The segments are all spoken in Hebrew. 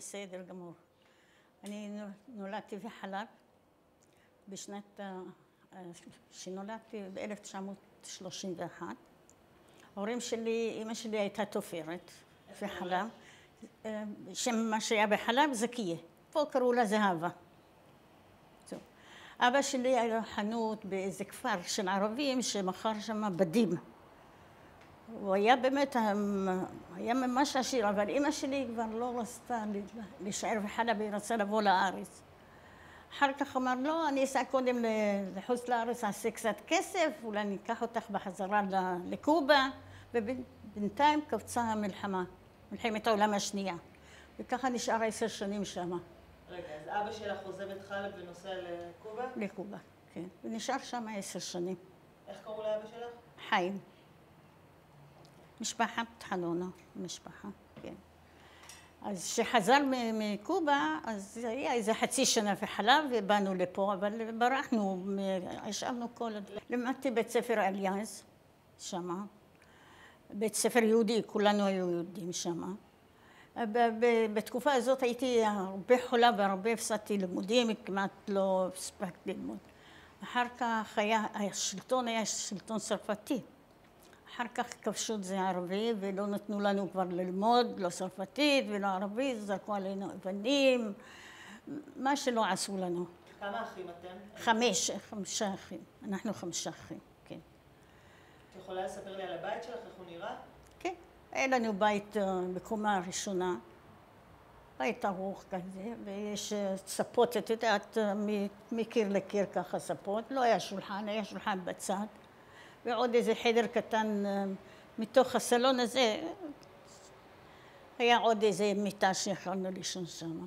בסדר גמור. אני נולדתי בחלב שנולדתי ב-1931. ההורים שלי, אמא שלי הייתה תופרת בחלב. שם מה שהיה בחלב זכייה. פה קראו לה זהבה. אבא שלי היה חנות באיזה כפר של ערבים שמכר שם בדים. הוא היה באמת, היה ממש עשיר, אבל אמא שלי כבר לא רצתה להישאר בחלב, היא רצתה לבוא לארץ. אחר כך אמר, לא, אני אסע קודם לחוץ לארץ, אעשה קצת כסף, אולי אני אקח אותך בחזרה לקובה, ובינתיים קפצה המלחמה, מלחמת העולם השנייה. וככה נשאר 10 שנים שם. רגע, אז אבא שלך עוזב את חלב ונוסע לקובה? לקובה, כן. ונשאר שם 10 שנים. איך קראו לאבא שלך? חיים. משפחת חנונה, משפחה, כן. אז כשחזר מקובה, אז היה איזה חצי שנה בחלב ובאנו לפה, אבל ברחנו, השארנו למדתי בית ספר אליאז, שמה. בית ספר יהודי, כולנו היו יהודים שמה. בתקופה הזאת הייתי הרבה חולה והרבה הפסדתי לימודים, כמעט לא הספקתי ללמוד. אחר כך השלטון היה שלטון צרפתי. אחר כך כבשו את זה ערבי ולא נתנו לנו כבר ללמוד, לא צרפתית ולא ערבית, זרקו עלינו אבנים, מה שלא עשו לנו. כמה אחים אתם? 5 אחים, אנחנו 5 אחים, כן. את יכולה לספר לי על הבית שלך, איך הוא נראה? כן, היה לנו בית בקומה הראשונה, בית ארוך כזה, ויש ספות, את יודעת, מקיר לקיר ככה ספות, לא היה שולחן, היה שולחן בצד. ועוד איזה חדר קטן מתוך הסלון הזה, היה עוד איזה מיטה שיכולנו לישון שם.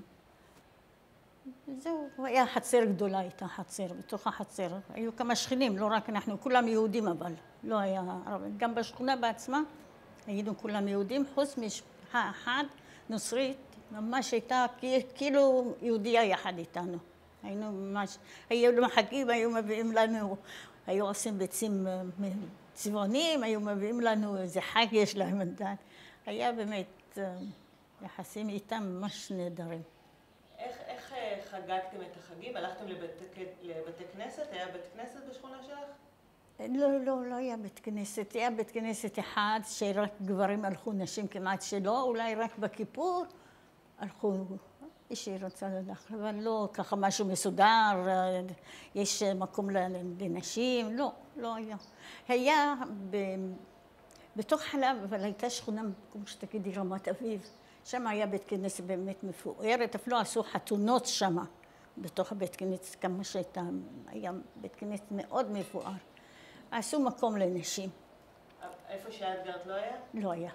זהו, היה חצר גדולה, הייתה חצר, בתוך החצר. היו כמה שכנים, לא רק אנחנו, כולם יהודים אבל, לא היה ערבים. גם בשכונה בעצמה היינו כולם יהודים, חוץ משפחה אחת, נוצרית, ממש הייתה כאילו יהודייה יחד איתנו. היינו ממש, היו מחכים, היו מביאים לנו, היו עושים ביצים צבעוניים, היו מביאים לנו איזה חג יש להם מנדט. היה באמת יחסים איתם ממש נהדרים. איך חגגתם את החגים? הלכתם לבתי כנסת? היה בית כנסת בשכונה שלך? לא היה בית כנסת. היה בית כנסת אחד שרק גברים הלכו, נשים כמעט שלא, אולי רק בכיפור הלכו. אישי רוצה ללכת, אבל לא ככה משהו מסודר, יש מקום לנשים, לא היה. היה בתוך חלב, אבל הייתה שכונה, כמו שתגידי, רמת אביב. שם היה בית כנסת באמת מפוארת, אפילו עשו חתונות שם, בתוך הבית כנסת, כמה שהייתה, היה בית כנסת מאוד מפואר. עשו מקום לנשים. איפה שאת גרת לא היה? לא היה.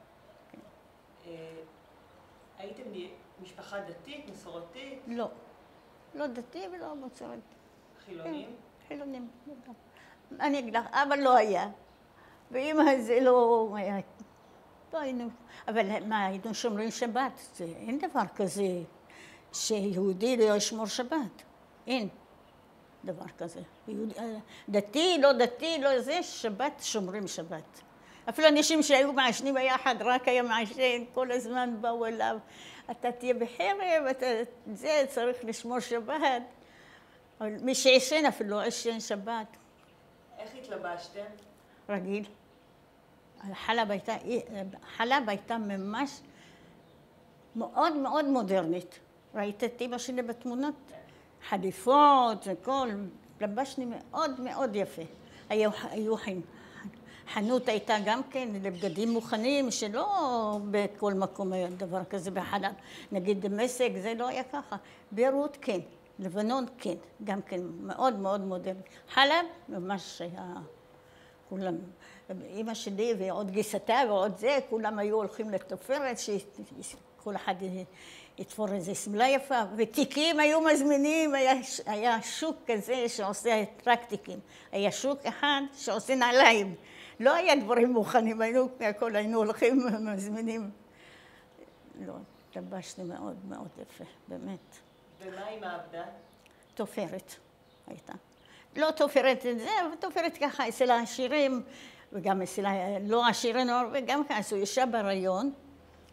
הייתם משפחה דתית, מסורתית? לא. לא דתי ולא מסורתית. חילונים? חילונים. אני אגיד לך, אבא לא היה. ואמא זה לא היה. לא היינו. אבל מה, היינו שומרים שבת. אין דבר כזה שיהודי לא ישמור שבת. אין דבר כזה. דתי, לא דתי, לא זה, שבת שומרים שבת. אפילו אנשים שהיו מעשנים ביחד, רק היה מעשן, כל הזמן באו אליו. אתה תהיה בחרב, זה צריך לשמור שבת. אבל מי שעשן אפילו לא עשן שבת. איך התלבשתם? רגיל. חלב הייתה ממש מאוד מאוד מודרנית. ראית את אמא שלי בתמונות? חליפות וכל, לבשני מאוד מאוד יפה. היו חנות הייתה גם כן לבגדים מוכנים, שלא בכל מקום היה דבר כזה בחלב. נגיד דמשק, זה לא היה ככה. ביירות כן, לבנון כן, גם כן מאוד מאוד מודרני. חלב ממש היה כולם, אמא שלי ועוד גיסתה ועוד זה, כולם היו הולכים לתופרת, שכל אחד יתפור איזה סמלה יפה, ותיקים היו מזמינים, היה שוק כזה שעושה טרקטיקים, היה שוק אחד שעושה נעליים. לא היה דברים מוכנים, היינו הולכים מזמינים. לא, לבשנו מאוד מאוד יפה, באמת. ומה עם העבדה? תופרת הייתה. לא תופרת את זה, אבל תופרת ככה אצל העשירים, וגם אצל לא עשירים, וגם ככה עשו אישה בהיריון,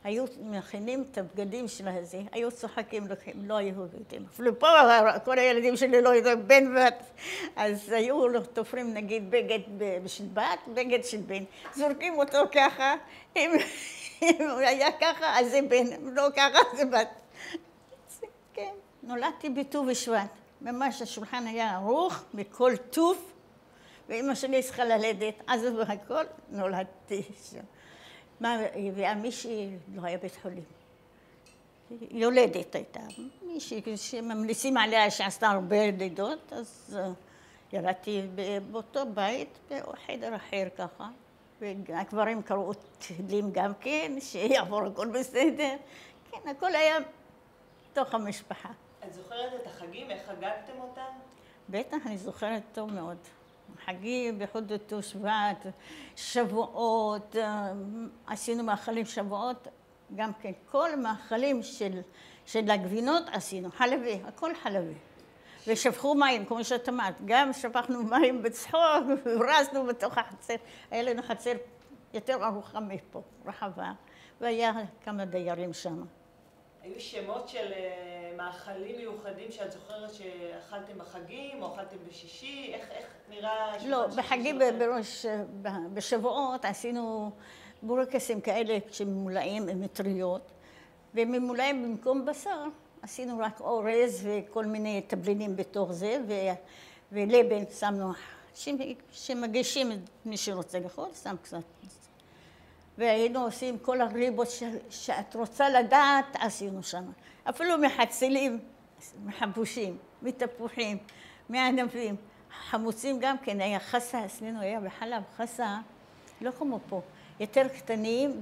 היו מכינים את הבגדים של הזה, היו צוחקים, לא היו יודעים. אפילו פה כל הילדים שלי לא יודעים, בן ובת. אז היו תופרים נגיד בגד של בת, בגד של בן. זורקים אותו ככה, אם הוא היה ככה, אז זה בן, אם לא ככה, זה בת. כן, נולדתי בט"ו בשבט. ממש השולחן היה ערוך מכל טוב, ואמא שלי צריכה ללדת, אז והכל נולדתי שם. והמישהי לא היה בית חולים. יולדת הייתה. מישהי שממליצים עליה שעשתה הרבה לידות, אז ילדתי באותו בית, בחדר אחר ככה. והגברים קראו תהילים גם כן, שיעבור הכל בסדר. כן, הכל היה בתוך המשפחה. את זוכרת את החגים? איך חגגתם אותם? בטח, אני זוכרת טוב מאוד. חגים, בייחוד ט"ו שבט, שבועות, עשינו מאכלים שבועות, גם כן כל מאכלים של הגבינות עשינו, חלבי, הכל חלבי. ושפכו מים, כמו שאת אמרת, גם שפכנו מים בצחוק, ורזנו בתוך החצר. היה לנו חצר יותר ארוכה מפה, רחבה, והיה כמה דיירים שם. היו שמות של מאכלים מיוחדים שאת זוכרת שאכלתם בחגים, או אכלתם בשישי? איך נראה... לא, בחגים בשבועות עשינו בורקסים כאלה שממולאים עם מטריות, וממולאים במקום בשר עשינו רק אורז וכל מיני תבלינים בתוך זה, ולבן שמנו, שמגישים מי שרוצה לאכול, שם קצת. והיינו עושים כל הריבות שאת רוצה לדעת, עשינו שם. אפילו מחצילים, מחבושים, מתפוחים, מענבים, חמוצים גם כן, היה חסה, אצלנו היה בחלב חסה, לא כמו פה, יותר קטנים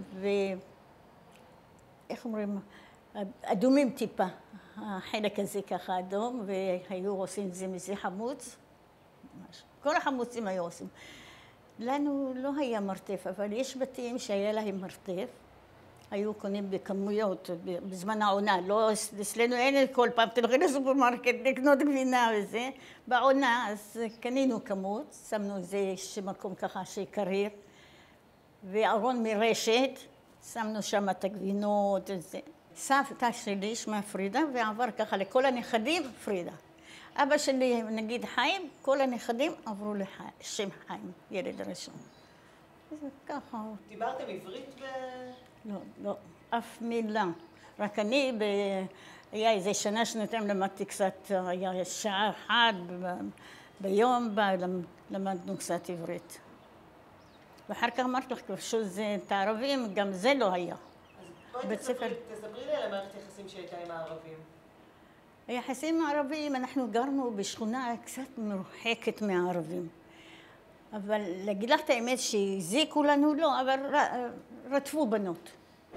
איך אומרים, אדומים טיפה, החלק הזה ככה אדום, והיו עושים את זה מזה חמוץ, כל החמוצים היו עושים. לנו לא היה מרתף, אבל יש בתים שהיה להם מרתף, היו קונים בכמויות בזמן העונה, לא, אצלנו אין כל פעם, תלכי לסופרמרקט לקנות גבינה וזה, בעונה אז קנינו כמות, שמנו איזה מקום ככה שקריר, וארון מרשת, שמנו שם את הגבינות וזה. סבתא שלי שמה פרידה, ועבר ככה לכל הנכדים פרידה. אבא שלי, נגיד חיים, כל הנכדים עברו לשם חיים, ילד ראשון. זה ככה. דיברתם עברית לא, לא, אף מילה. רק אני, היה איזה שנה, שנתיים, למדתי קצת, היה שעה אחת ביום, למדנו קצת עברית. ואחר כך אמרתי לך, פשוט זה את הערבים, גם זה לא היה. אז בואי תספרי לי על המערכת היחסים שהייתה עם הערבים. היחסים עם הערבים, אנחנו גרנו בשכונה קצת מרוחקת מהערבים. אבל להגיד לך את האמת שהזיקו לנו, לא, אבל רדפו בנות.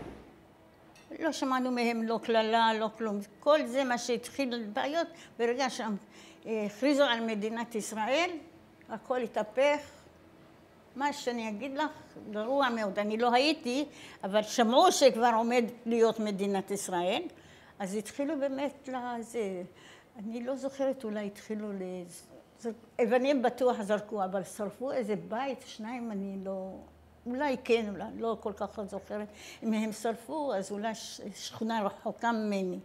לא שמענו מהם לא כללה, לא כלום. כל זה מה שהתחיל לבעיות, ברגע שהכריזו על מדינת ישראל, הכל התהפך. מה שאני אגיד לך, גרוע מאוד. אני לא הייתי, אבל שמעו שכבר עומד להיות מדינת ישראל. אז התחילו באמת לזה, אני לא זוכרת, אולי התחילו אבנים בטוח זרקו, אבל שרפו איזה בית, שניים, אני לא, אולי כן, אולי לא כל כך זוכרת. אם הם שרפו, אז אולי שכונה רחוקה ממני,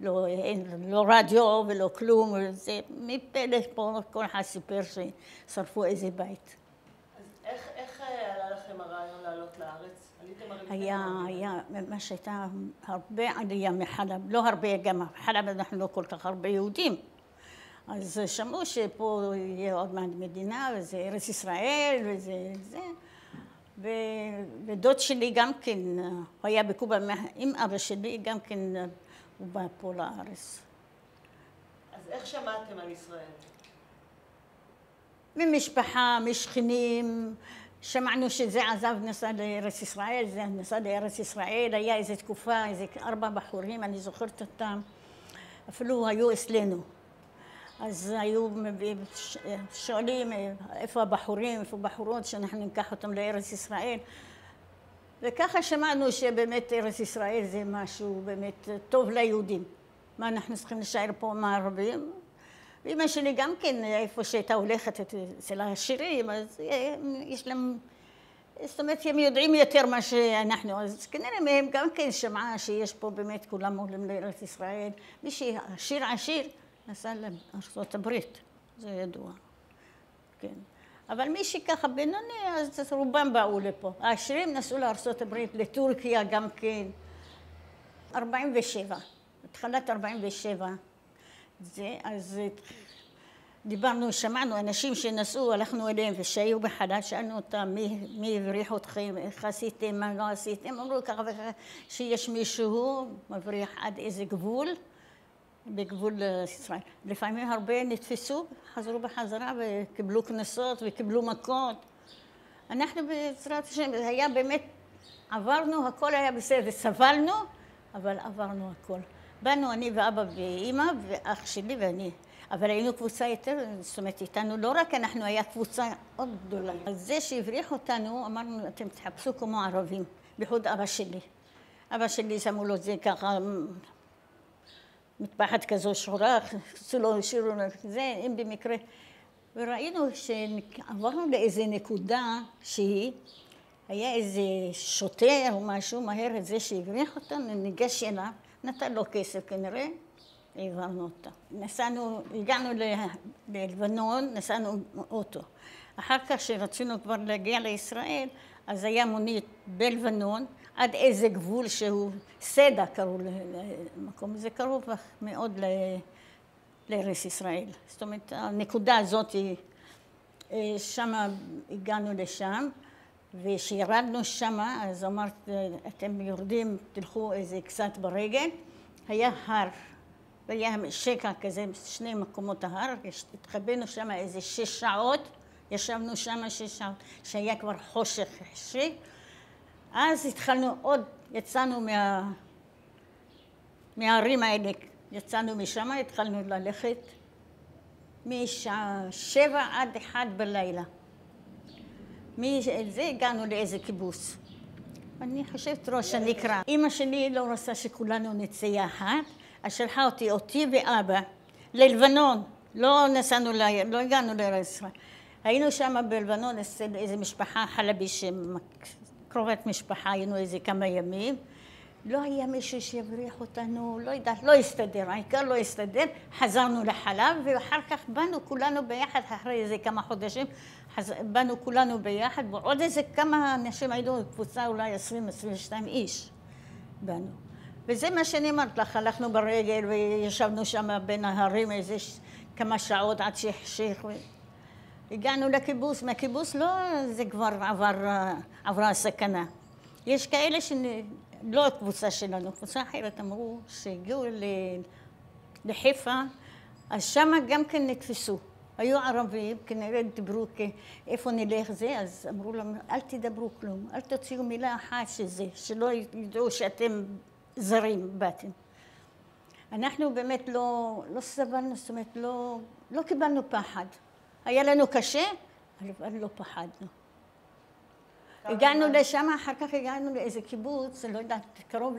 לא רדיו ולא כלום, זה מפלא פה, כל אחד סיפר ששרפו איזה בית. אז איך עלה לכם הרעיון לעלות לארץ? היה, ממש הייתה הרבה עלייה מחלב, לא הרבה, גם חלב אנחנו לא כל כך הרבה יהודים. אז שמעו שפה יהיה עוד מעט מדינה, וזה ארץ ישראל, וזה זה. ודוד שלי גם כן, הוא היה בקובה עם אבא שלי, גם כן הוא בא פה לארץ. אז איך שמעתם על ישראל? ממשפחה, משכנים, שמענו שזה עזב נסע לארץ ישראל, זה נסע לארץ ישראל, היה איזו תקופה, איזה 4 בחורים, אני זוכרת אותם, אפילו היו אצלנו. אז היו שואלים איפה הבחורים, איפה בחורות, שאנחנו ניקח אותם לארץ ישראל. וככה שמענו שבאמת ארץ ישראל זה משהו באמת טוב ליהודים. מה אנחנו צריכים להישאר פה מערבים? ואמא שלי גם כן, איפה שהייתה הולכת אצל העשירים, אז יש להם זאת אומרת, הם יודעים יותר מה שאנחנו, אז כנראה מהם גם כן שמעה שיש פה באמת כולם עולים לארץ ישראל. מי שעשיר עשיר נסע לארצות הברית, זה ידוע, כן. אבל מי שככה בינוני, אז רובם באו לפה. העשירים נסעו לארצות הברית, לטורקיה גם כן. 47, התחלת 47. אז דיברנו, שמענו אנשים שנסעו, הלכנו אליהם ושהיו בחלל, שאלנו אותם מי הבריח אתכם, איך עשיתם, מה לא עשיתם, אמרו ככה וככה, שיש מישהו מבריח עד איזה גבול, בגבול ישראל. לפעמים הרבה נתפסו, חזרו בחזרה וקיבלו קנסות וקיבלו מכות. אנחנו בעזרת השם, היה באמת, עברנו, הכל היה בסדר, סבלנו, אבל עברנו הכל. באנו אני ואבא ואימא ואח שלי ואני. אבל היינו קבוצה יותר, זאת אומרת, איתנו לא רק אנחנו, היה קבוצה עוד גדולה. אז זה שהבריח אותנו, אמרנו, אתם תחפשו כמו ערבים, בייחוד אבא שלי. אבא שלי שמו לו את זה ככה, מטפחת כזו שחורה, עשו לו, השאירו לו זה, אם במקרה. וראינו שעברנו לאיזה נקודה שהיא, היה איזה שוטר או משהו, מהר את זה שהבריח אותנו, ניגש אליו, נתן לו כסף כנראה, העברנו אותה. הגענו ללבנון, נסענו אוטו. אחר כך שרצינו כבר להגיע לישראל, אז היה מונית בלבנון, עד איזה גבול שהוא סדה קראו למקום הזה, קרוב מאוד לארץ ישראל. זאת אומרת, הנקודה הזאת, שם הגענו לשם, וכשירדנו שם, אז אמרת, אתם יורדים, תלכו איזה קצת ברגל, היה הר. והיה שקע כזה, שני מקומות ההר, התחבאנו שם איזה 6 שעות, ישבנו שם 6 שעות, שהיה כבר חושך חשי. אז התחלנו עוד, יצאנו מהערים האלה, יצאנו משם, התחלנו ללכת משעה 7 עד 1 בלילה. מזה הגענו לאיזה קיבוץ. אני חושבת ראש הנקרא. אמא שלי לא רצה שכולנו נצא יחד, אז שלחה אותי ואבא ללבנון, לא הגענו לארץ ישראל. היינו שם בלבנון אצל איזו משפחה חלבי, קרובת משפחה, היינו איזה כמה ימים. לא היה מישהו שיבריח אותנו, לא יודעת, לא הסתדר, העיקר לא הסתדר. חזרנו לחלב ואחר כך באנו כולנו ביחד, אחרי איזה כמה חודשים, באנו כולנו ביחד, ועוד איזה כמה אנשים, היינו קבוצה אולי 20-22 איש באנו. וזה מה שאני אמרת לך, הלכנו ברגל וישבנו שם בין ההרים איזה כמה שעות עד שהחשיך. הגענו לקיבוץ, מהקיבוץ לא, זה כבר עברה הסכנה. יש כאלה לא הקבוצה שלנו, קבוצה אחרת אמרו שהגיעו לחיפה, אז שם גם כן נתפסו. היו ערבים, כנראה דיברו איפה נלך זה, אז אמרו להם, אל תדברו כלום, אל תוציאו מילה אחת שזה, שלא ידעו שאתם זרים באתם. אנחנו באמת לא סבלנו, זאת אומרת, לא קיבלנו פחד. היה לנו קשה, אבל לא פחדנו. הגענו לשם, אחר כך הגענו לאיזה קיבוץ, לא יודעת, קרוב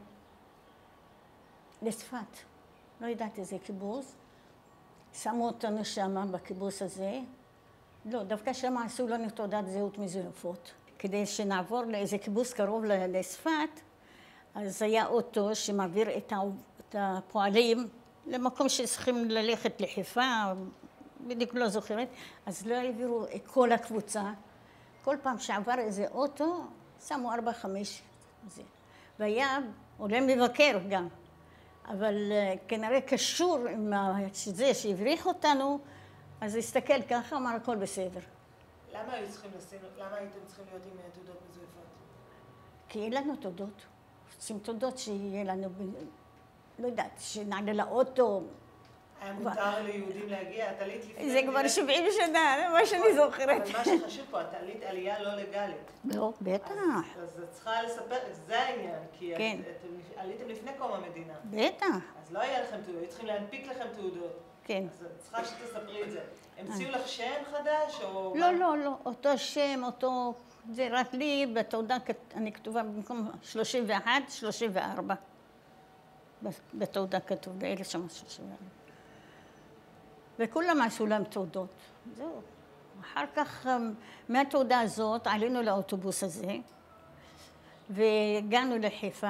לצפת. לא יודעת איזה קיבוץ. שמו אותנו שם, בקיבוץ הזה. לא, דווקא שם עשו לנו תעודת זהות מזויפות. כדי שנעבור לאיזה קיבוץ קרוב לצפת, אז היה אוטו שמעביר את הפועלים למקום שצריכים ללכת לחיפה, בדיוק לא זוכרת, אז לא העבירו את כל הקבוצה. כל פעם שעבר איזה אוטו, שמו 4-5 זה. והיה עולה מבקר גם. אבל כנראה קשור עם זה שהבריח אותנו, אז הסתכל ככה, אמר הכל בסדר. למה הייתם צריכים להיות עם תעודות מזויפות? כי אין לנו תעודות. רוצים תעודות שיהיה לנו, לא יודעת, שנעלה לאוטו. היה מותר ליהודים להגיע, את עלית לפני... זה כבר 70 שנה, זה מה שאני זוכרת. אבל מה שחשוב פה, את עלית עלייה לא לגלית. לא, בטח. אז את צריכה לספר, זה העניין, כי עליתם לפני קום המדינה. בטח. אז לא היה לכם תעודות, צריכים להנפיק לכם תעודות. כן. אז את צריכה שתספרי את זה. המציאו לך שם חדש או... לא, אותו שם, אותו... זה רק לי, בתעודה אני כתובה במקום 31, 34. בתעודה כתוב, ב-1934. וכולם עשו להם תעודות. זהו. אחר כך, מהתעודה הזאת, עלינו לאוטובוס הזה, והגענו לחיפה.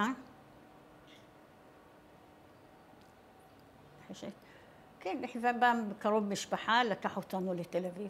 כן, לחיפה בא קרוב משפחה, לקח אותנו לתל אביב.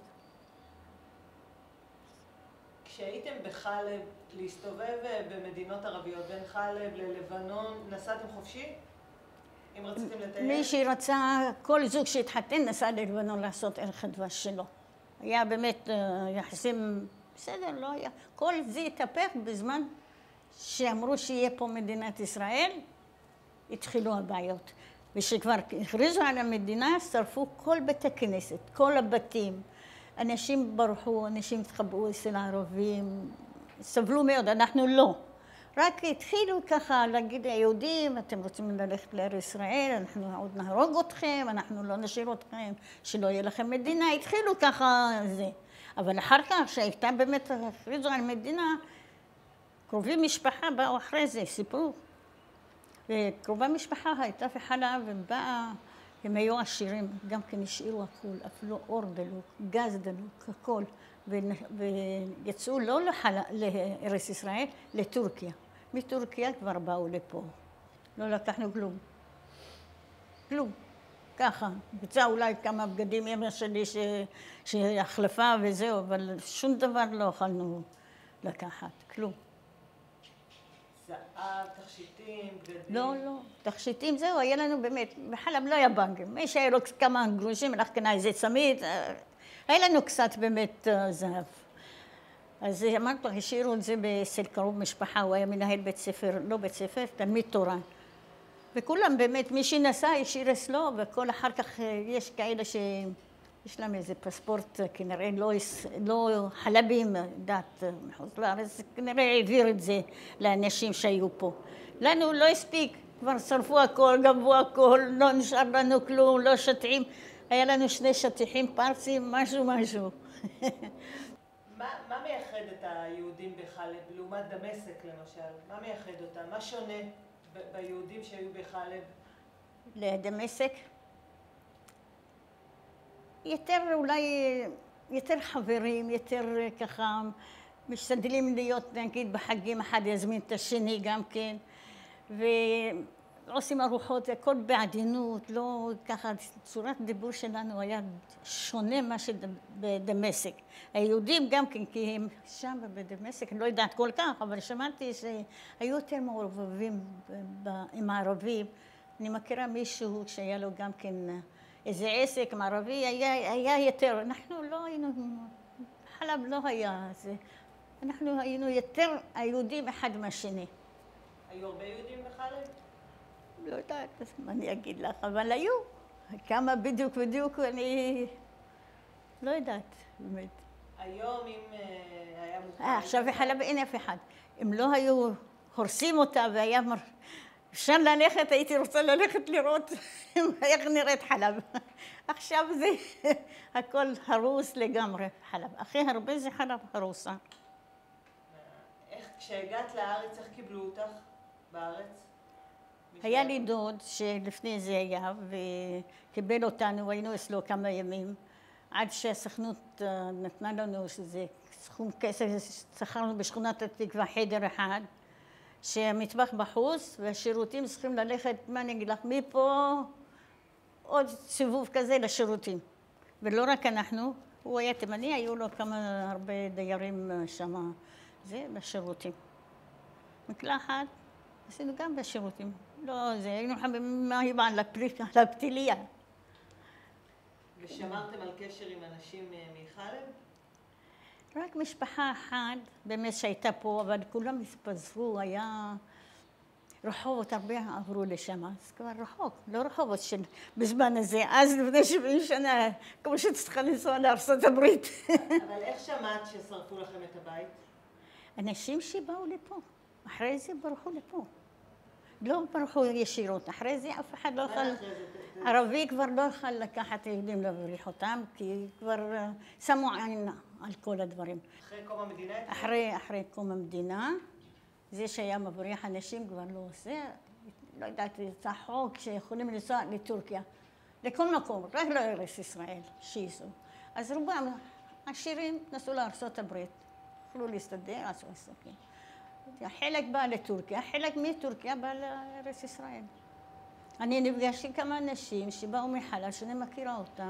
כשהייתם בחלב, להסתובב במדינות ערביות, בין חלב ללבנון, נסעתם חופשי? אם רציתם לטייל? מי שרצה, כל זוג שהתחתן נסע ללבנון לעשות ערך הדבש שלו. היה באמת יחסים, בסדר, לא היה. כל זה התהפך בזמן שאמרו שיהיה פה מדינת ישראל, התחילו הבעיות. ושכבר הכריזו על המדינה, שרפו כל בתי כנסת, כל הבתים. אנשים ברחו, אנשים התחבאו אצל הערבים, סבלו מאוד, אנחנו לא. רק התחילו ככה להגיד ליהודים, אתם רוצים ללכת לארץ ישראל, אנחנו עוד נהרוג אתכם, אנחנו לא נשאיר אתכם, שלא יהיה לכם מדינה, התחילו ככה זה. אבל אחר כך, שהייתה באמת, הכריזו על מדינה, קרובי משפחה באו אחרי זה, סיפרו. וקרובה משפחה הייתה בחלב, ובאה, הם היו עשירים, גם כן השאירו הכול, אפילו אור דלוק, גז דלוק, הכל. ויצאו לא לארץ ישראל, לטורקיה. מטורקיה כבר באו לפה. לא לקחנו כלום. כלום. ככה. יצא אולי כמה בגדים אמא שלי שהחלפה וזהו, אבל שום דבר לא יכולנו לקחת. כלום. זהב, תכשיטים, בגדים? לא, לא. תכשיטים זהו, היה לנו באמת, בחלב לא היה בנקים. מי שהיה לו כמה גרושים, הלך קנה איזה צמיד, היה לנו קצת באמת זהב. אז אמרת לך, השאירו את זה אצל קרוב משפחה, הוא היה מנהל בית ספר, לא בית ספר, תלמיד תורה. וכולם באמת, מי שנסע השאיר אצלו, וכל אחר כך יש כאלה שיש להם איזה פספורט, כנראה לא חלבים, דת מחוץ לארץ, כנראה העביר את זה לאנשים שהיו פה. לנו לא הספיק, כבר שרפו הכל, גבו הכל, לא נשאר לנו כלום, לא שטיחים. היה לנו 2 שטיחים פרסים, משהו. מה מייחד את היהודים בחלב לעומת דמשק למשל? מה מייחד אותם? מה שונה ביהודים שהיו בחלב? לדמשק? יותר חברים, יותר ככה, משתדלים להיות, נגיד, בחגים אחד יזמין את השני גם כן, ועושים ארוחות, הכל בעדינות, לא ככה, צורת דיבור שלנו היה שונה מה שבדמשק. היהודים גם כן, כי הם שם בדמשק, אני לא יודעת כל כך, אבל שמעתי שהיו יותר מעורבבים עם הערבים. אני מכירה מישהו שהיה לו גם כן איזה עסק מערבי, היה יותר, אנחנו לא היינו, חלב לא היה, אנחנו היינו יותר היהודים אחד מהשני. היו הרבה יהודים בחלב? לא יודעת מה אני אגיד לך, אבל היו. כמה בדיוק, אני לא יודעת, באמת. היום אם היה מותר... עכשיו בחלב אין אף אחד. אם לא היו הורסים אותה והיה אפשר ללכת, הייתי רוצה ללכת לראות איך נראית חלב. עכשיו זה הכל הרוס לגמרי, חלב. הכי הרבה זה חלב הרוסה. איך כשהגעת לארץ, איך קיבלו אותך בארץ? היה לי דוד שלפני זה היה, וקיבל אותנו, היינו אצלו כמה ימים, עד שהסוכנות נתנה לנו שזה סכום כסף, שכרנו בשכונת התקווה חדר אחד, שהמטבח בחוץ, והשירותים צריכים ללכת, מה אני אגיד לך, מפה עוד סיבוב כזה לשירותים. ולא רק אנחנו, הוא היה תימני, היו לו הרבה דיירים שם, זה לשירותים. מקלחת, עשינו גם בשירותים. לא, זה היינו חייבים על הפתיליה. ושמרתם על קשר עם אנשים מחלב? רק משפחה אחת, באמת שהייתה פה, אבל כולם התפזרו, היה רחובות, הרבה עברו לשם, אז כבר רחוק, לא רחובות של בזמן הזה, אז לפני 70 שנה, כמו שצריכה לנסוע לארצות הברית. אבל איך שמעת ששרפו לכם את הבית? אנשים שבאו לפה, אחרי זה ברחו לפה. לא ברחו ישירות, אחרי זה אף אחד לא יכול, ערבי כבר לא יכול לקחת יהודים להבריח אותם, כי כבר שמו עין על כל הדברים. אחרי קום המדינה? אחרי קום המדינה, זה שהיה מבריח אנשים כבר לא עושה, לא יודעת, יצא חוק שיכולים לנסוע לטורקיה, לכל מקום, רק לארץ ישראל, שייסעו. אז רובם עשירים נסעו לארצות הברית, יכלו להסתדר, עשו עסקים. חלק בא לטורקיה, חלק מטורקיה בא לארץ ישראל. אני נפגשתי כמה אנשים שבאו מחלל, שאני מכירה אותם,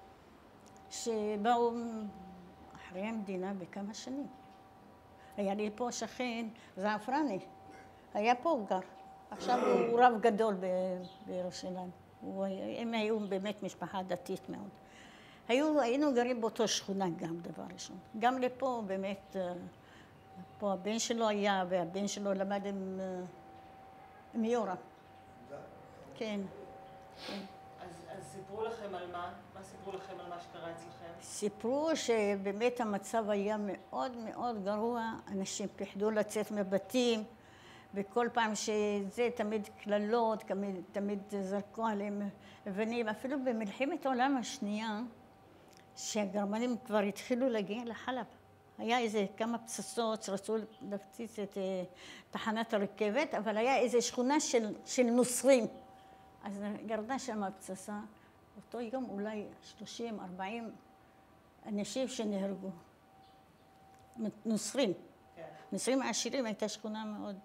שבאו אחרי המדינה בכמה שנים. היה לי פה שכן, זעפרני, היה פה הוא גר. עכשיו הוא רב גדול בירושלים. הם היו באמת משפחה דתית מאוד. היינו גרים באותו שכונה גם, דבר ראשון. גם לפה באמת, פה הבן שלו היה, והבן שלו למד עם יורה. כן, כן. אז סיפרו לכם על מה? מה סיפרו לכם על מה שקרה אצלכם? סיפרו שבאמת המצב היה מאוד מאוד גרוע, אנשים פחדו לצאת מבתים, וכל פעם שזה תמיד קללות, תמיד זרקו עליהם אבנים, אפילו במלחמת העולם השנייה, שהגרמנים כבר התחילו להגיע לחלב. היה איזה כמה פצצות שרצו להפציץ את תחנת הרכבת, אבל היה איזה שכונה של נוצרים. אז ירדה שם הפצצה, אותו יום אולי 30, 40 אנשים שנהרגו. נוצרים. נוצרים עשירים, הייתה שכונה מאוד...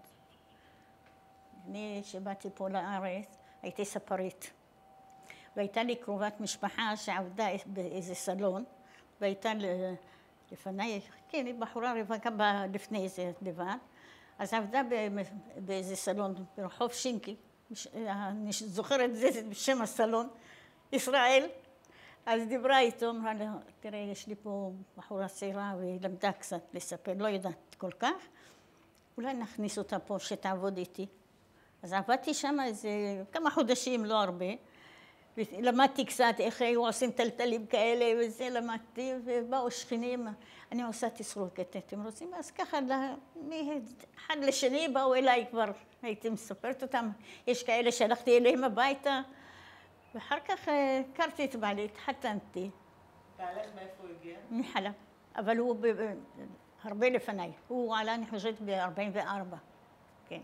אני שבאתי פה לארץ, הייתי ספרית. והייתה לי קרובת משפחה שעבדה באיזה סלון, והייתה לפניי, כן, היא בחורה רווקה לפני זה לבד, אז עבדה באיזה סלון ברחוב שינקי, אני זוכרת את זה בשם הסלון, ישראל, אז דיברה איתו, אמרה לו, תראה, יש לי פה בחורה צעירה והיא למדה קצת לספר, לא יודעת כל כך, אולי נכניס אותה פה שתעבוד איתי. אז עבדתי שם איזה כמה חודשים, לא הרבה, ולמדתי קצת איך היו עושים טלטלים כאלה וזה, למדתי, ובאו שכנים, אני עושה תסרוקת, אתם רוצים? אז ככה, מאחד לשני באו אליי כבר, הייתי מספרת אותם, יש כאלה שהלכתי אליהם הביתה, ואחר כך הכרתי את בעלי, התחתנתי. בעלך מאיפה הוא הגיע? מחלב, אבל הוא הרבה לפניי, הוא עלה, אני חושבת, ב-44, כן.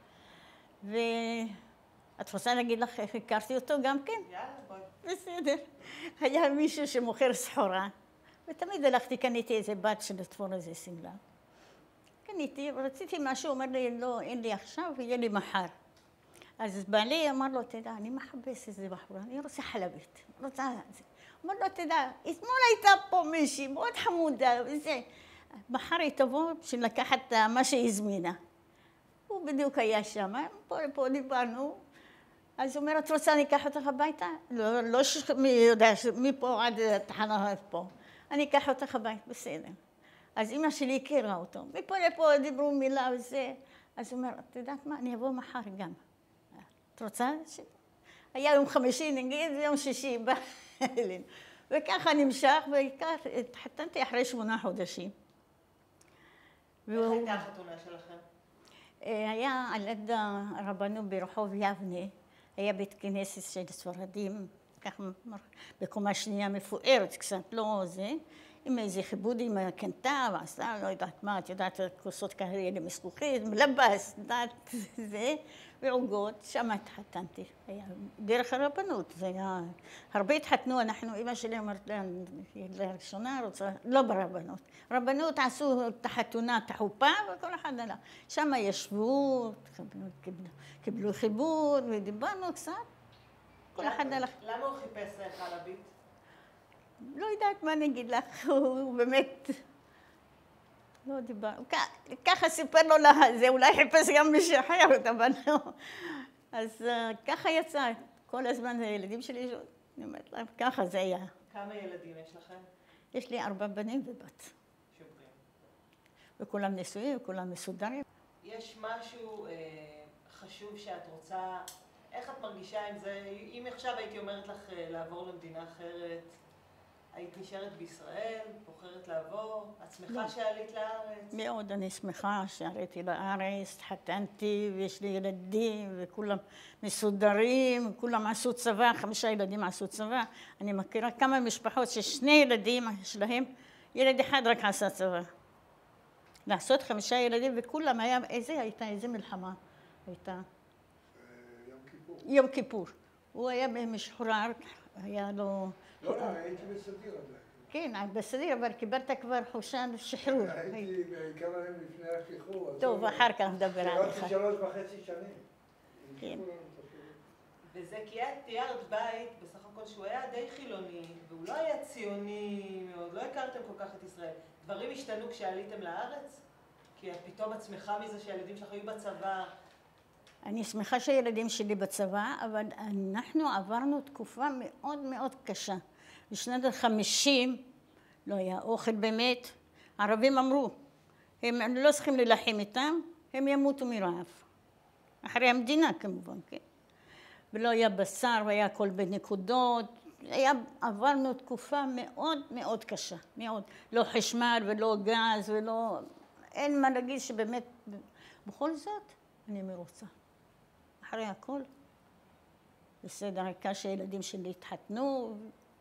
ואת רוצה להגיד לך איך הכרתי אותו גם כן? יאללה, בואי. בסדר. היה מישהו שמוכר סחורה, ותמיד הלכתי, קניתי איזה בת של לתפור איזה שמלה. קניתי, רציתי משהו, אומר לי, לא, אין לי עכשיו, יהיה לי מחר. אז בעלי אמר לו, תדע, אני מחפש איזה בחורה, אני רוצה חלבית, רוצה זה. אמר לו, תדע, אתמול הייתה פה מישהי, מאוד חמודה, וזה. מחר היא תבוא בשביל לקחת מה שהיא הזמינה. הוא בדיוק היה שם, פה דיברנו, אז הוא אומר, את רוצה אני אקח אותך הביתה? לא מי יודע, מפה עד התחנה פה. אני אקח אותך הביתה, בסדר. אז אמא שלי הכירה אותו, מפה לפה דיברו מילה וזה. אז הוא אומר, את יודעת מה, אני אבוא מחר גם. את רוצה? היה יום חמישי נגיד, ויום שישי בא אלינו. וככה נמשך, והתחתנתי אחרי 8 חודשים. איך הייתה החתונה שלכם? היה על יד הרבנות ברחוב יבנה, היה בית כנסת של ספרדים, ככה בקומה שנייה מפוארת קצת, לא זה, עם איזה כיבוד עם הקנטה, ועשה, לא יודעת מה, את יודעת, כוסות כאלה מזכוכית, מלבס, יודעת, זה, ועוגות, שם התחתנתי. היה דרך הרבנות, זה היה, הרבה התחתנו, אנחנו, אמא שלי אמרת להם, לראשונה רוצה, לא ברבנות. רבנות עשו את החתונה, את החופה, וכל אחד עלה. שם ישבו, קיבלו חיבוד, ודיברנו קצת. כל אחד הלך. למה הוא חיפש חלבית? לא יודעת מה אני אגיד לך, הוא באמת לא דיבר, ככה סיפר לו זה, אולי חיפש גם מישהו אחר, אבל לא. אז ככה יצא, כל הזמן הילדים שלי, אני אומרת להם, ככה זה היה. כמה ילדים יש לכם? יש לי 4 בנים ובת. שוברים. וכולם נשואים, וכולם מסודרים. יש משהו חשוב שאת רוצה, איך את מרגישה עם זה? אם עכשיו הייתי אומרת לך לעבור למדינה אחרת, היית נשארת בישראל, בוחרת לעבור? את שמחה שעלית לארץ? מאוד, אני שמחה שעליתי לארץ, התחתנתי ויש לי ילדים וכולם מסודרים, כולם עשו צבא, 5 ילדים עשו צבא. אני מכירה כמה משפחות ש2 ילדים שלהם, ילד אחד רק עשה צבא. לעשות 5 ילדים וכולם היה, הייתה איזה מלחמה הייתה? יום כיפור. יום כיפור. הוא היה משוחרר, היה לו... לא, הייתי בסדיר עדיין. כן, בסדר, אבל קיבלת כבר חופשה שחרור. הייתי כמה ימים לפני השחרור. טוב, אחר כך נדבר עליך. שירתתי 3.5 שנים. כן. וזה כי את תיארת בית, בסך הכל שהוא היה די חילוני, והוא לא היה ציוני מאוד, לא הכרתם כל כך את ישראל. דברים השתנו כשעליתם לארץ? כי את פתאום את שמחה מזה שהילדים שלך היו בצבא. אני שמחה שהילדים שלי בצבא, אבל אנחנו עברנו תקופה מאוד מאוד קשה. בשנת ה-50 לא היה אוכל באמת. הערבים אמרו, הם לא צריכים להילחם איתם, הם ימותו מרעב. אחרי המדינה כמובן, כן? ולא היה בשר, והיה הכל בנקודות. עברנו תקופה מאוד מאוד קשה, מאוד. לא חשמל ולא גז ולא... אין מה להגיד שבאמת... בכל זאת, אני מרוצה. אחרי הכל, בסדר, העיקר שהילדים שלי התחתנו,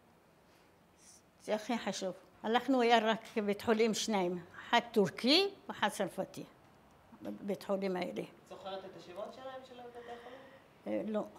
זה הכי חשוב. הלכנו, היה רק בית חולים שניים, אחד טורקי ואחד צרפתי, בית חולים האלה. זוכרת את השמות שלהם של בתי החולים? לא.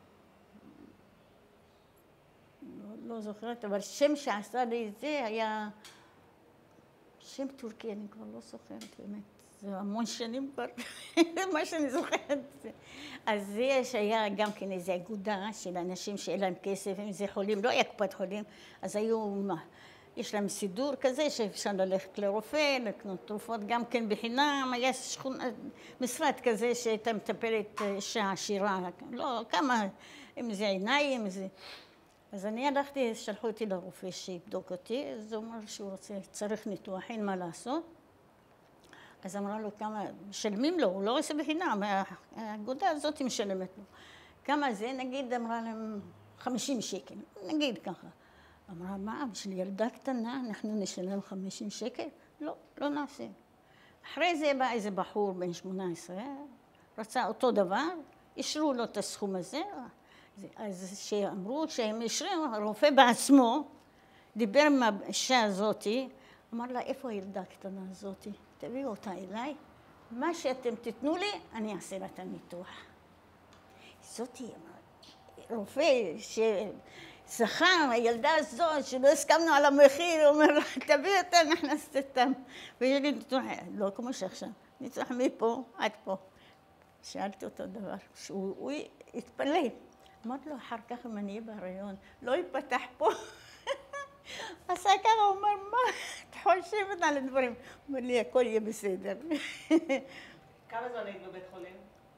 לא זוכרת, אבל שם שעשה לי את זה היה שם טורקי, אני כבר לא זוכרת באמת. זה המון שנים כבר, מה שאני זוכרת. אז יש, היה גם כן איזו אגודה של אנשים שאין להם כסף, אם זה חולים, לא היה קופת חולים, אז היו, יש להם סידור כזה שאפשר ללכת לרופא, לקנות תרופות גם כן בחינם, היה משרד כזה שהייתה מטפלת אישה עשירה, לא, כמה, אם זה עיניים, זה... אז אני הלכתי, שלחו אותי לרופא שיבדוק אותי, אז הוא אמר שהוא רוצה, צריך ניתוח, אין מה לעשות. אז אמרה לו כמה, משלמים לו, הוא לא עושה בחינם, האגודה הזאת משלמת לו. כמה זה? נגיד, אמרה להם 50 שקל, נגיד ככה. אמרה, מה, בשביל ילדה קטנה אנחנו נשלם 50 שקל? לא, לא נעשה. אחרי זה בא איזה בחור בן 18, רצה אותו דבר, אישרו לו את הסכום הזה, אז שאמרו שהם אישרו, הרופא בעצמו דיבר עם האישה הזאת, אמר לה, איפה הילדה הקטנה הזאת? תביאו אותה אליי, מה שאתם תתנו לי, אני אעשה לה את הניתוח. זאתי, רופא ששכר, הילדה הזאת, שלא הסכמנו על המחיר, הוא אומר לה, תביאו אותה, אנחנו נעשה אותם. ויש לי ניתוח, לא כמו שעכשיו, ניתוח מפה עד פה. שאלתי אותו דבר, שהוא התפלא. אמרתי לו, אחר כך אם אני אהיה בהריון, לא ייפתח פה. עשה ככה, הוא אומר, מה? את חושבת על הדברים. הוא אומר לי, הכל יהיה בסדר. כמה זמן היית בבית חולים?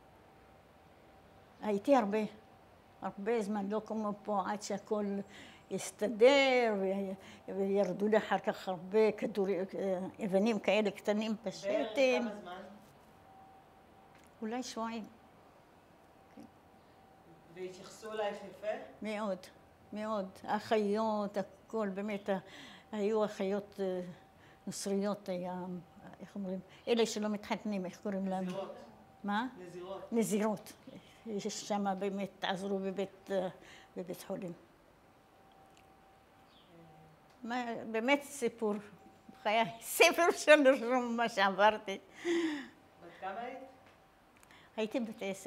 הייתי הרבה זמן, לא כמו פה, עד שהכל יסתדר, וירדו לי אחר כך הרבה כדורים, אבנים כאלה קטנים בשתן. בערך כמה זמן? אולי שבועיים. והתייחסו אלייך יפה? מאוד, מאוד. האחיות, הכל, באמת, היו אחיות נוצריות, היה, איך אומרים? אלה שלא מתחתנים, איך קוראים להם? נזירות. מה? נזירות. נזירות. יש שם באמת, עזרו בבית חולים. באמת סיפור, חיי, ספר של רשום מה שעברתי. בת כמה היית? הייתי בת 10.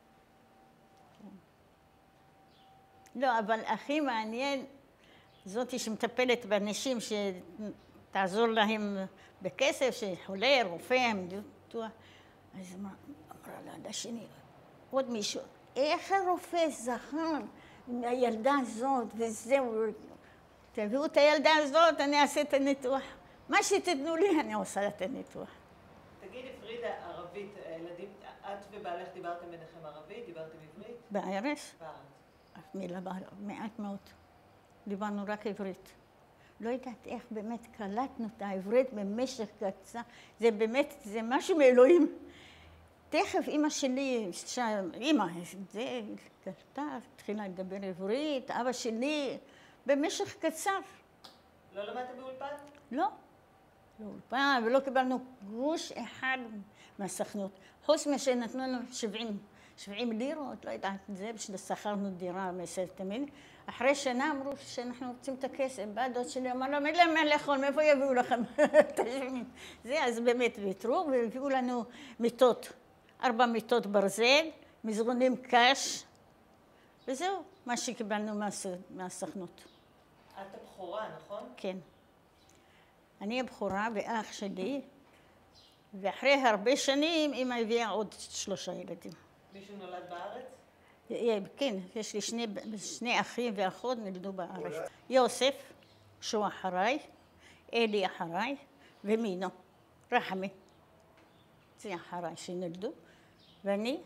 לא, אבל הכי מעניין, זאתי שמטפלת באנשים שתעזור להם בכסף, שחולה, רופא, ניתוח. אז אמרה לה לשני, עוד מישהו, איך הרופא זכר מהילדה הזאת וזהו, תביאו את הילדה הזאת, אני אעשה את הניתוח. מה שתתנו לי, אני עושה את הניתוח. תגידי, פרידה, ערבית, ילדים, את ובעלך דיברתם ביניכם ערבית? דיברתם עברית? בארץ? בארץ. אף מילה, מעט מאוד. דיברנו רק עברית. לא יודעת איך באמת קלטנו את העברית במשך קצר. זה באמת, זה משהו מאלוהים. תכף אמא שלי, אמא, זה קלטה, התחילה לדבר עברית, אבא שלי, במשך קצר. לא למדת באולפן? לא. לא אולפן, ולא קיבלנו גרוש אחד מהסוכנות. חוץ משנתנו לנו 70 לירות, לא יודעת, זה בשביל שכרנו דירה מסרטמין. אחרי שנה אמרו שאנחנו רוצים את הכסף. בא דוד שלי, אמר לו, אין להם מה לאכול, מאיפה יביאו לכם את השמין? זה, אז באמת ויתרו, והביאו לנו מיטות, 4 מיטות ברזל, מזרונים קש, וזהו, מה שקיבלנו מהסוכנות. את הבכורה, נכון? כן. אני הבכורה ואח שלי, ואחרי הרבה שנים אמא הביאה עוד 3 ילדים. מישהו נולד בארץ? כן, יש לי שני אחים ואחות נולדו בארץ. יוסף, שהוא אחריי, אלי אחריי, ומינו, רחמי. זה אחריי שנולדו, ואני,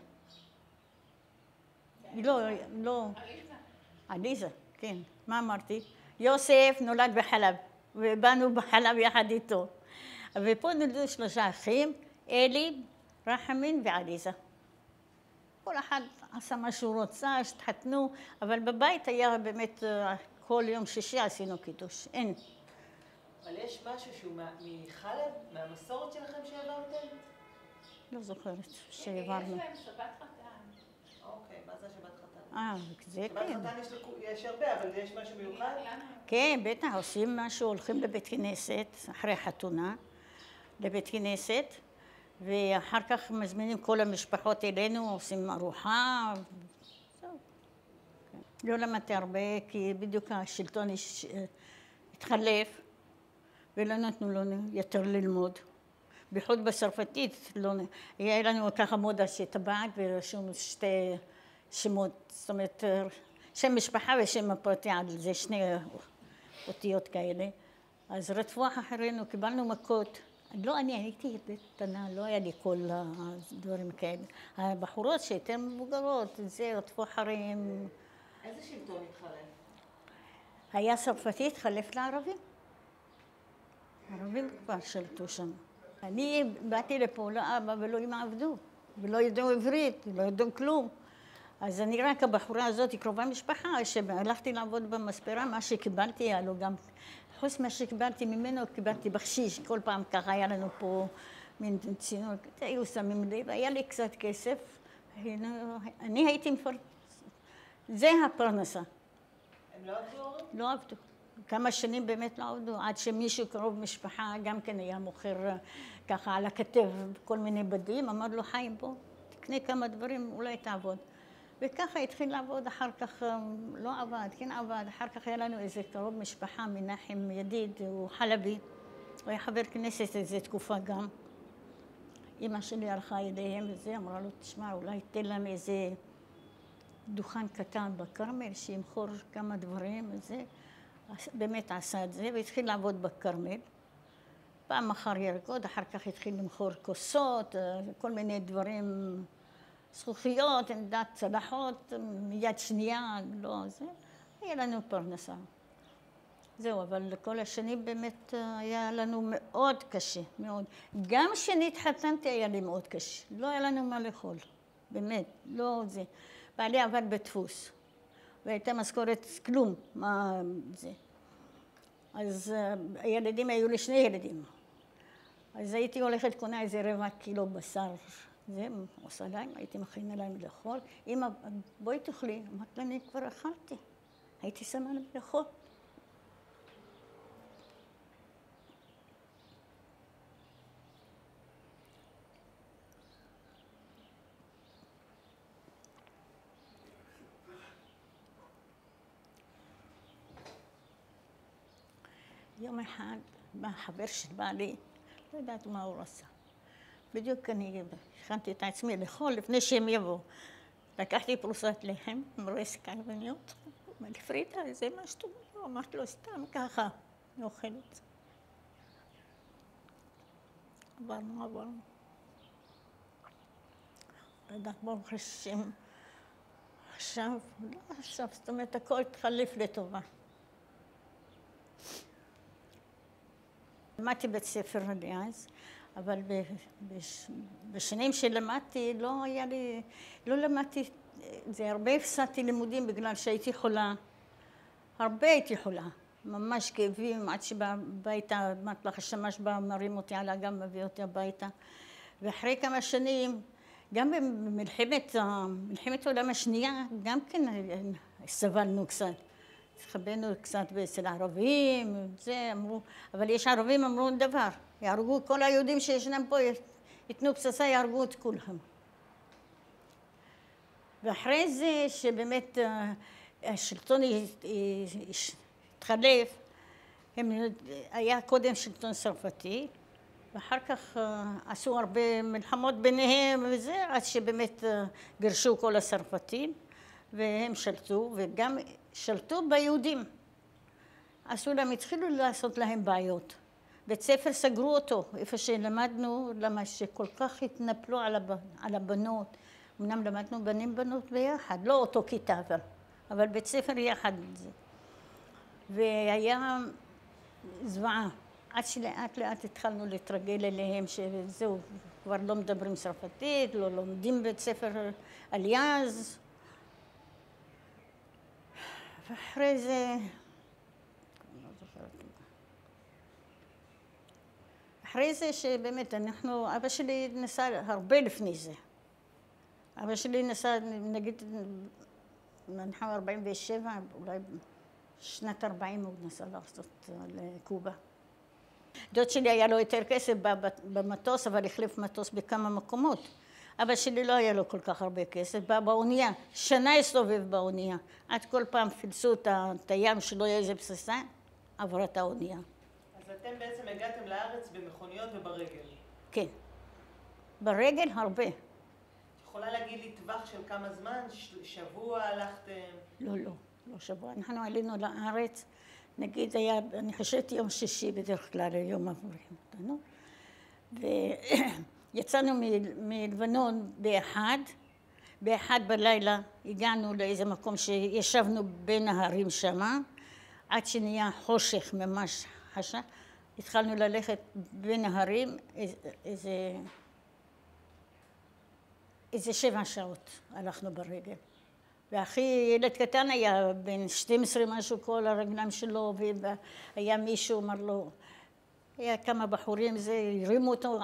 לא, עליזה, כן, מה אמרתי? יוסף נולד בחלב, ובאנו בחלב יחד איתו. ופה נולדו 3 אחים, אלי, רחמין ועליזה. כל אחד עשה מה שהוא רוצה, התחתנו, אבל בבית היה באמת, כל יום שישי עשינו קידוש, אין. אבל יש משהו שהוא מחלב, מהמסורת שלכם שהעברתם? לא זוכרת שהעברנו. יש להם שבת חתן. אוקיי, מה זה שבת חתן? זה שבת כן. חתן יש הרבה, אבל יש משהו מיוחד? כן, בטח, עושים משהו, הולכים לבית כנסת, אחרי חתונה, לבית כנסת, ואחר כך מזמינים כל המשפחות אלינו, עושים ארוחה. זהו. לא למדתי הרבה, כי בדיוק השלטון התחלף, ולא נתנו לנו יותר ללמוד. בייחוד בצרפתית, היה לנו ככה מודה שטבעת ורשום 2 שמות, זאת אומרת, שם משפחה ושם הפרטי, על זה 2 אותיות כאלה. אז רדפו אחרינו, קיבלנו מכות. לא, אני הייתי קטנה, לא היה לי כל הדברים כאלה. הבחורות שיותר מבוגרות, זה רדפו אחריהם. איזה שלטון התחלף? היה צרפתי, התחלף לערבים. ערבים כבר שלטו שם. אני באתי לפה, לא אבא ולא אמא עבדו, ולא ידעו עברית, ולא ידעו כלום. אז אני רק הבחורה הזאת, היא קרובה משפחה, שהלכתי לעבוד במספרה, מה שקיבלתי היה לו גם, חוץ מה שקיבלתי ממנו, קיבלתי בכשיש, כל פעם ככה היה לנו פה מין צינות, היו שמים לב, היה לי קצת כסף, אני הייתי זה הפרנסה. הם לא עבדו הורים? לא עבדו. כמה שנים באמת לא עבדו, עד שמישהו קרוב משפחה גם כן היה מוכר ככה על הכתב כל מיני בדים, אמר לו חיים בוא, תקנה כמה דברים, אולי תעבוד. וככה התחיל לעבוד, אחר כך לא עבד, כן עבד, אחר כך היה לנו איזה קרוב משפחה, מנחם ידיד, הוא חלבי, הוא היה חבר כנסת איזה תקופה גם. אמא שלי הלכה אליהם וזה, אמרה לו, תשמע, אולי תן להם איזה דוכן קטן בכרמל, שימכור כמה דברים וזה. באמת עשה את זה, והתחיל לעבוד בכרמל. פעם מכר ירקות, אחר כך התחיל למכור כוסות, כל מיני דברים, זכוכיות, עמדת צלחות, מיד שנייה, לא זה. היה לנו פרנסה. זהו, אבל כל השנים באמת היה לנו מאוד קשה, מאוד. גם כשנתחתנתי היה לי מאוד קשה. לא היה לנו מה לאכול, באמת, לא זה. בעלי עבד בדפוס. והייתה משכורת כלום, מה זה. אז הילדים, היו לי 2 ילדים. אז הייתי הולכת קונה איזה 1/4 קילו בשר. זה עושה להם, הייתי מכינה להם לאכול. אמא, בואי תאכלי. אמרת לה, אני כבר אכלתי. הייתי שמה להם לאכול. יום אחד בא חבר של בעלי, לא יודעת מה הוא עשה. בדיוק אני הכנתי את עצמי לאכול לפני שהם יבואו. לקחתי פרוסת לחם, מרסק עגבניות, אמר לי, פרידה, זה מה שאתה אומר? אמרתי לו, סתם ככה, אני אוכלת. עברנו. לא יודעת, ברוך השם. עכשיו, זאת אומרת, הכל התחלף לטובה. למדתי בית ספר אז, אבל בשנים שלמדתי לא היה לי, לא למדתי, זה הרבה הפסדתי לימודים בגלל שהייתי חולה. הרבה הייתי חולה, ממש כאבים, עד שבא הביתה, אמרת לך, השמש בא, מרים אותי על האגם, מביא אותי הביתה. ואחרי כמה שנים, גם במלחמת העולם השנייה, גם כן סבלנו קצת. התחבאנו קצת אצל הערבים, זה אמרו, אבל יש ערבים אמרו דבר, יהרגו כל היהודים שישנם פה, ייתנו פצצה, יהרגו את כולם. ואחרי זה שבאמת השלטון התחלף, היה קודם שלטון צרפתי, ואחר כך עשו הרבה מלחמות ביניהם וזה, עד שבאמת גירשו כל הצרפתים, והם שלטו, וגם שלטו ביהודים. עשו להם, התחילו לעשות להם בעיות. בית ספר סגרו אותו, איפה שלמדנו, למה שכל כך התנפלו על הבנות. אמנם למדנו בנים בנות ביחד, לא אותו כיתה אבל בית ספר יחד. והיה זוועה, עד שלאט לאט התחלנו להתרגל אליהם, שזהו, כבר לא מדברים צרפתית, לא לומדים בית ספר אליאז. ואחרי זה, אחרי זה שבאמת אבא שלי נסע הרבה לפני זה. אבא שלי נסע, נגיד, אנחנו 47, אולי שנת 40 הוא נסע לעשות לקובה. דוד שלי היה לו יותר כסף במטוס, אבל החליף מטוס בכמה מקומות. אבא שלי לא היה לו כל כך הרבה כסף, בא באונייה, שנה הסתובב באונייה. עד כל פעם פילסו את הים שלא יהיה איזה בסיסה, עברה את האונייה. אז אתם בעצם הגעתם לארץ במכוניות וברגל. כן. ברגל הרבה. יכולה להגיד לי טווח של כמה זמן? שבוע הלכתם? לא שבוע. אנחנו עלינו לארץ, נגיד היה, אני חושבת יום שישי בדרך כלל, יום עבורים אותנו. ויצאנו מלבנון באחד בלילה הגענו לאיזה מקום שישבנו בין ההרים שמה, עד שנהיה חושך ממש חשך. התחלנו ללכת בין ההרים איזה 7 שעות הלכנו ברגל. ואחי ילד קטן היה, בן 12 משהו, כל הרגליים שלו, והיה מישהו, אמר לו, היה כמה בחורים, זה, הרימו אותו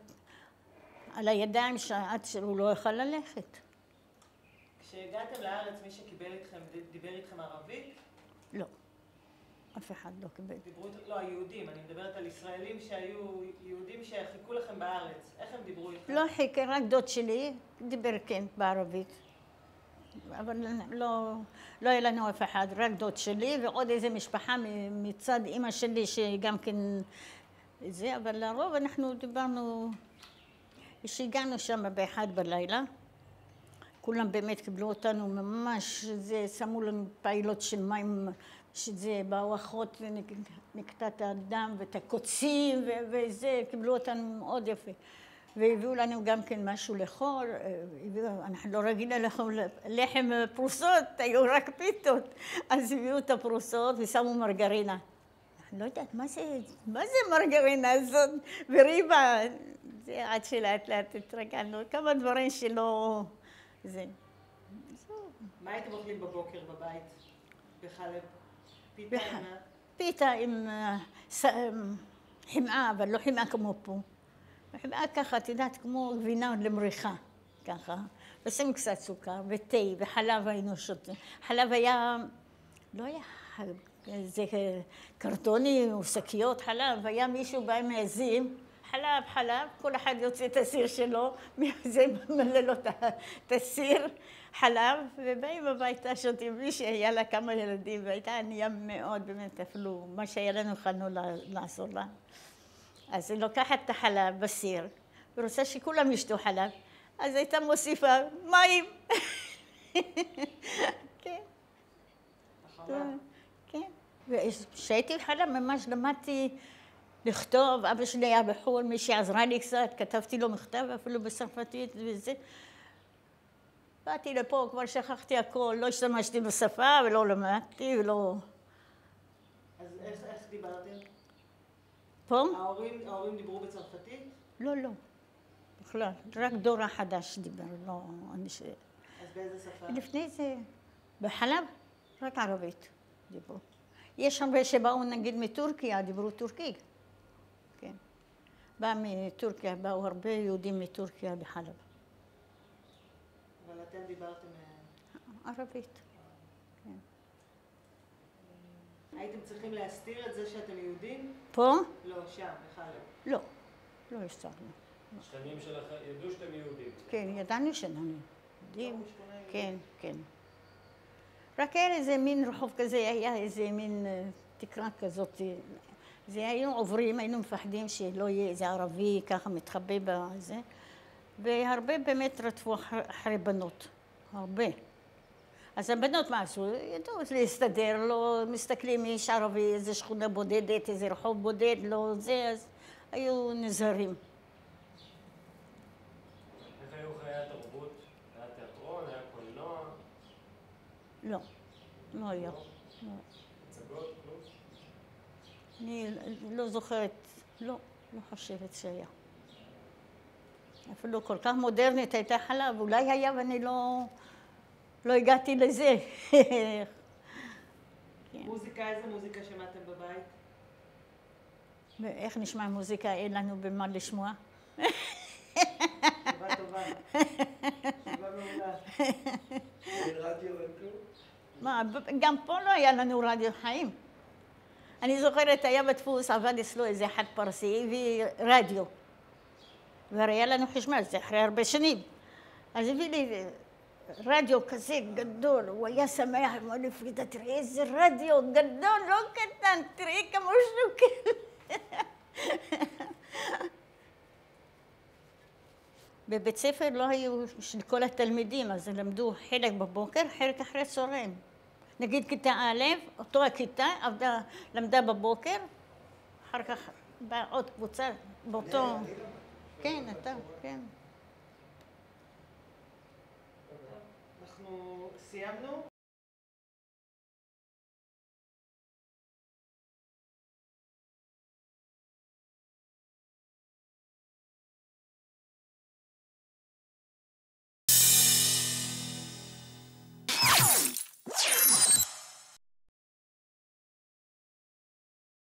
על הידיים עד שהוא לא יוכל ללכת. כשהגעתם לארץ, מי שקיבל אתכם, דיבר איתכם ערבית? לא, אף אחד לא קיבל. לא, היהודים, אני מדברת על ישראלים שהיו יהודים שחיכו לכם בארץ. איך הם דיברו איתכם? לא חיכה, רק דוד שלי דיבר כן בערבית. אבל לא היה לנו אף אחד, רק דוד שלי ועוד איזה משפחה מצד אמא שלי שגם כן זה, אבל לרוב אנחנו דיברנו, כשהגענו שם באחד בלילה, כולם באמת קיבלו אותנו ממש, זה, שמו לנו פעילות של מים, שזה באו אחות ונקטע את הדם ואת הקוצים וזה, קיבלו אותנו מאוד יפה. והביאו לנו גם כן משהו לאכול, אנחנו לא רגילים לאכול לחם פרוסות, היו רק פיתות, אז הביאו את הפרוסות ושמו מרגרינה. אני לא יודעת, מה זה מרגרינה הזאת? וריבה, זה עד שלאט לאט התרגלנו, כמה דברים שלא... זה. מה הייתם אוכלים בבוקר בבית, בחלב? פיתה עם מה? פיתה עם חמאה, אבל לא חמאה כמו פה. חמאה ככה, את יודעת, כמו גבינה למריחה, ככה. ושמים קצת סוכר ותה וחלב היינו שותים. חלב היה, לא היה איזה קרטוני או שקיות חלב, היה מישהו בא עם עזים, חלב, כל אחד יוצא את הסיר שלו, זה מלא לו את הסיר, חלב, ובאים הביתה שותים. מי שהיה לה כמה ילדים, והייתה ענייה מאוד, באמת, אפילו מה שהיה לנו יכולנו לעשות לה. אז היא לוקחת את החלב בסיר, ורוצה שכולם ישתו חלב, אז הייתה מוסיפה מים. כן. כן. וכשהייתי חלב ממש למדתי לכתוב, אבא שלי היה בחו"ל, מי שעזרה לי קצת, כתבתי לו מכתב אפילו בצרפתית וזה. באתי לפה, כבר שכחתי הכל, לא השתמשתי בשפה ולא למדתי ולא... אז איך דיברתם? פה? ההורים דיברו בצרפתית? לא, בכלל, רק דור החדש דיבר, לא... אז באיזה שפה? לפני זה, בחלב, רק ערבית דיברו. יש הרבה שבאו נגיד מטורקיה, דיברו טורקית. כן. בא מטורקיה, באו הרבה יהודים מטורקיה בחלב. אבל אתם דיברתם... ערבית. כן. הייתם צריכים להסתיר את זה שאתם יהודים? פה? לא, שם, בחלב. לא הסתרנו. השכנים שלכם ידעו שאתם יהודים? כן, ידענו שאנחנו יהודים. כן. רק היה איזה מין רחוב כזה, היה איזה מין תקרה כזאת. זה היינו עוברים, היינו מפחדים שלא יהיה איזה ערבי ככה מתחבא בזה, והרבה באמת רדפו אחרי בנות, הרבה. אז הבנות מה עשו? ידעו להסתדר, לא מסתכלים יש ערבי, איזה שכונה בודדת, איזה רחוב בודד, לא זה, אז היו נזהרים. איך היו חיי התרבות? היה תיאטרון, היה קולנוע? לא, לא היה. לא? לא. הצגות? כלום? אני לא זוכרת, לא חושבת שהיה. אפילו כל כך מודרנית הייתה חלב, אולי היה ואני לא הגעתי לזה. מוזיקה, איזה מוזיקה שמעתם בבית? ואיך נשמע מוזיקה? אין לנו במה לשמוע. תשובה טובה. תשובה מעולה. אין רדיו, אין כלום? מה, גם פה לא היה לנו רדיו חיים. אני זוכרת, היה בדפוס, עבד אצלו איזה אחד פרסי, הביא רדיו. והיה לנו חשמל, זה אחרי הרבה שנים. אז הביא לי רדיו כזה גדול, הוא היה שמח, אמר לי, פרידה, תראי איזה רדיו גדול, לא קטן, תראי כמה שוקל. בבית ספר לא היו של כל התלמידים, אז למדו חלק בבוקר, חלק אחרי הצהריים. נגיד כיתה א', אותו הכיתה למדה בבוקר, אחר כך באה עוד קבוצה באותו... כן, אתה, כן. אנחנו סיימנו.